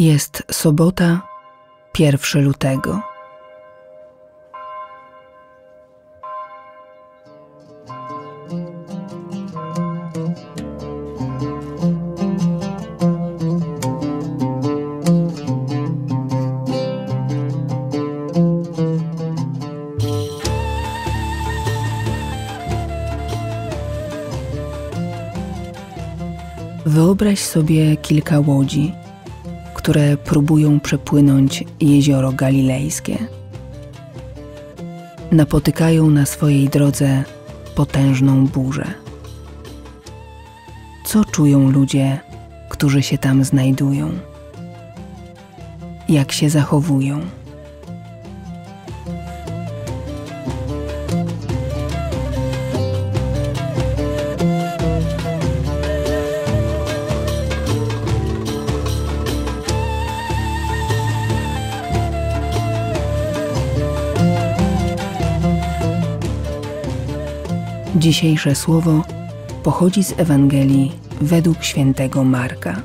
Jest sobota, 1 lutego. Wyobraź sobie kilka łodzi, które próbują przepłynąć jezioro galilejskie. Napotykają na swojej drodze potężną burzę. Co czują ludzie, którzy się tam znajdują? Jak się zachowują? Dzisiejsze słowo pochodzi z Ewangelii według świętego Marka.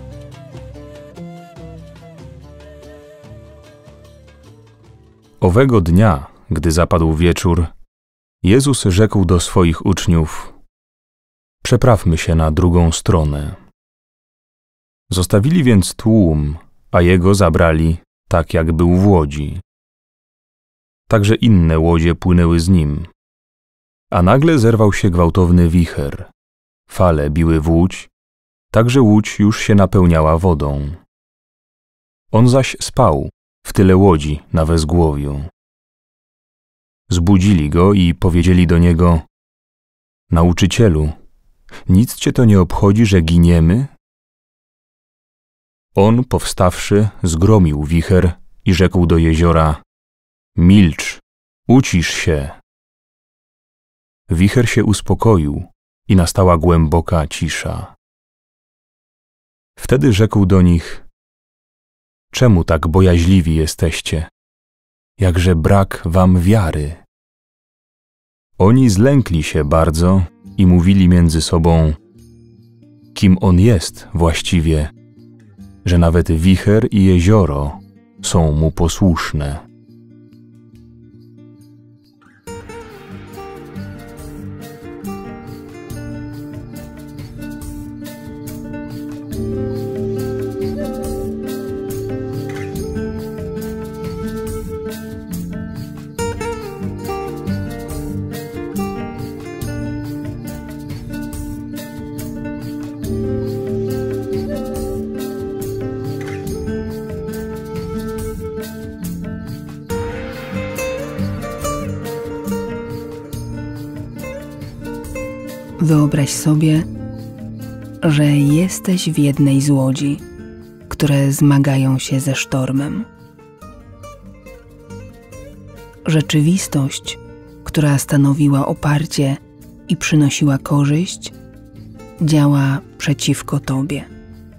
Owego dnia, gdy zapadł wieczór, Jezus rzekł do swoich uczniów: przeprawmy się na drugą stronę. Zostawili więc tłum, a Jego zabrali, tak jak był w łodzi. Także inne łodzie płynęły z Nim. A nagle zerwał się gwałtowny wicher. Fale biły w łódź, tak że łódź już się napełniała wodą. On zaś spał w tyle łodzi na wezgłowiu. Zbudzili go i powiedzieli do niego: Nauczycielu, nic cię to nie obchodzi, że giniemy? On, powstawszy, zgromił wicher i rzekł do jeziora: milcz, ucisz się. Wicher się uspokoił i nastała głęboka cisza. Wtedy rzekł do nich: czemu tak bojaźliwi jesteście? Jakże brak wam wiary? Oni zlękli się bardzo i mówili między sobą: kim on jest właściwie, że nawet wicher i jezioro są mu posłuszne. Wyobraź sobie, że jesteś w jednej z łodzi, które zmagają się ze sztormem. Rzeczywistość, która stanowiła oparcie i przynosiła korzyść, działa przeciwko tobie.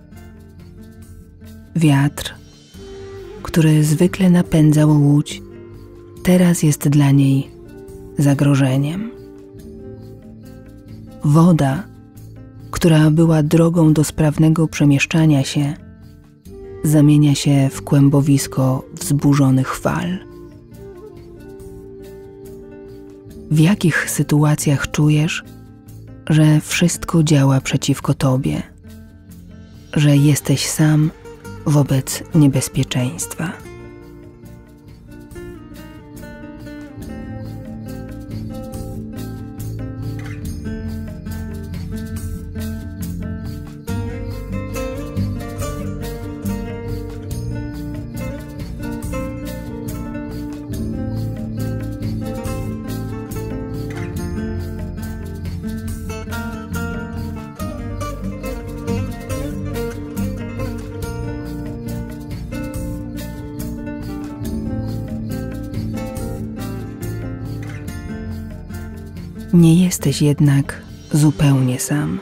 Wiatr, który zwykle napędzał łódź, teraz jest dla niej zagrożeniem. Woda, która była drogą do sprawnego przemieszczania się, zamienia się w kłębowisko wzburzonych fal. W jakich sytuacjach czujesz, że wszystko działa przeciwko tobie, że jesteś sam wobec niebezpieczeństwa? Nie jesteś jednak zupełnie sam.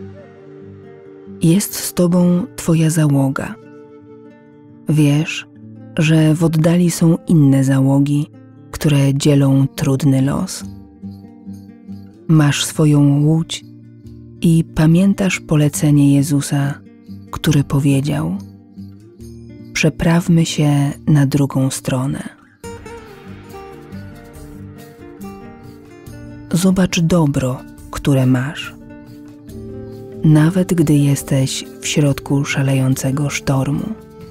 Jest z tobą twoja załoga. Wiesz, że w oddali są inne załogi, które dzielą trudny los. Masz swoją łódź i pamiętasz polecenie Jezusa, który powiedział: Przeprawmy się na drugą stronę. Zobacz dobro, które masz. Nawet gdy jesteś w środku szalejącego sztormu.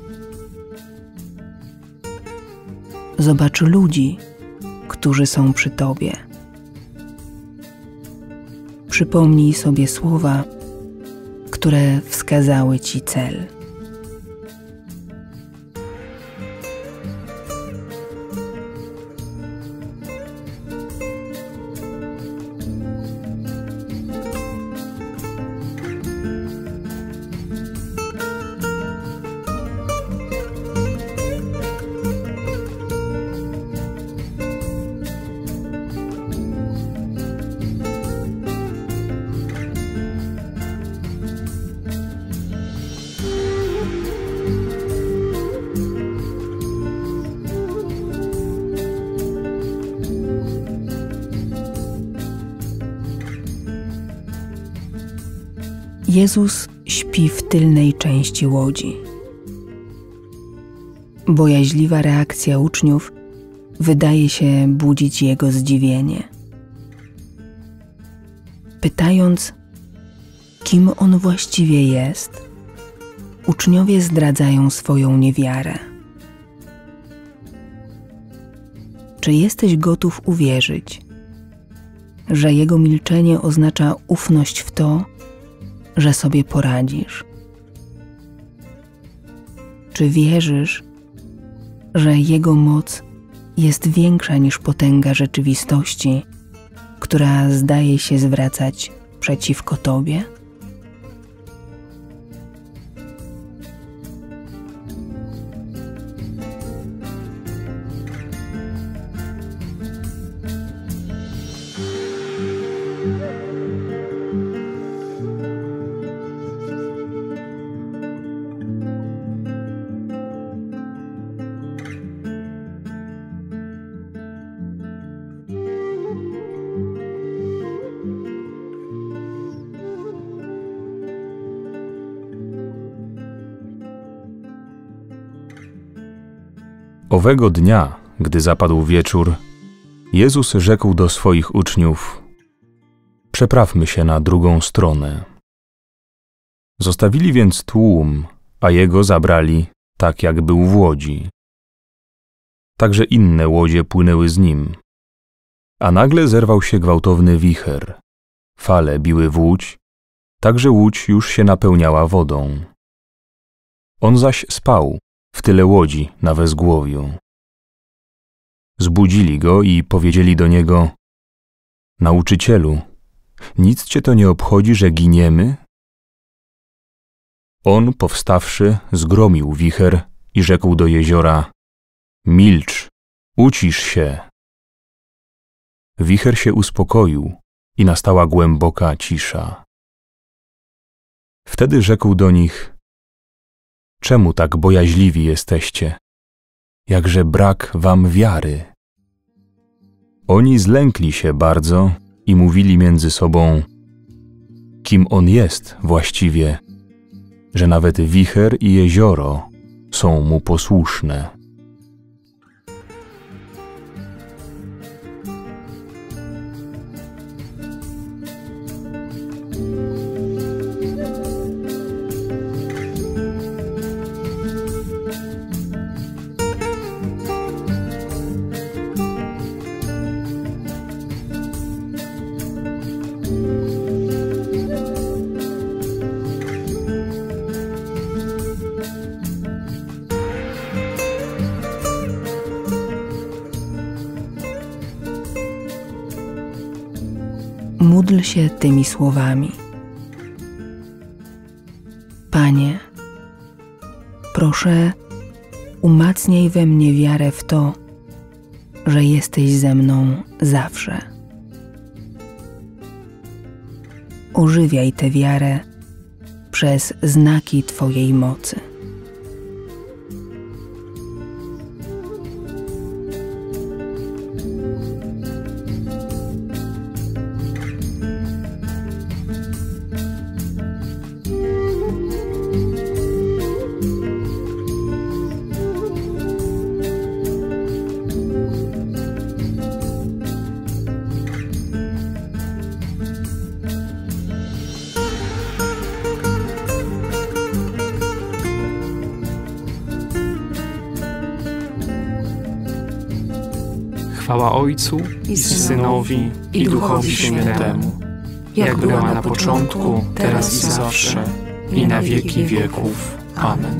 Zobacz ludzi, którzy są przy tobie. Przypomnij sobie słowa, które wskazały ci cel. Jezus śpi w tylnej części łodzi. Bojaźliwa reakcja uczniów wydaje się budzić jego zdziwienie. Pytając, kim on właściwie jest, uczniowie zdradzają swoją niewiarę. Czy jesteś gotów uwierzyć, że jego milczenie oznacza ufność w to, że sobie poradzisz? Czy wierzysz, że jego moc jest większa niż potęga rzeczywistości, która zdaje się zwracać przeciwko tobie? Owego dnia, gdy zapadł wieczór, Jezus rzekł do swoich uczniów: przeprawmy się na drugą stronę. Zostawili więc tłum, a Jego zabrali, tak jak był w łodzi. Także inne łodzie płynęły z Nim. A nagle zerwał się gwałtowny wicher. Fale biły w łódź, tak że łódź już się napełniała wodą. On zaś spał w tyle łodzi na wezgłowiu. Zbudzili go i powiedzieli do niego: Nauczycielu, nic cię to nie obchodzi, że giniemy? On, powstawszy, zgromił wicher i rzekł do jeziora: milcz, ucisz się. Wicher się uspokoił i nastała głęboka cisza. Wtedy rzekł do nich: czemu tak bojaźliwi jesteście? Jakże brak wam wiary? Oni zlękli się bardzo i mówili między sobą: kim on jest właściwie, że nawet wicher i jezioro są mu posłuszne. Módl się tymi słowami: Panie, proszę, umacniaj we mnie wiarę w to, że jesteś ze mną zawsze. Ożywiaj tę wiarę przez znaki Twojej mocy. Chwała Ojcu i Synowi i Duchowi Świętemu, jak była na początku, teraz i zawsze, i na wieki wieków. Amen.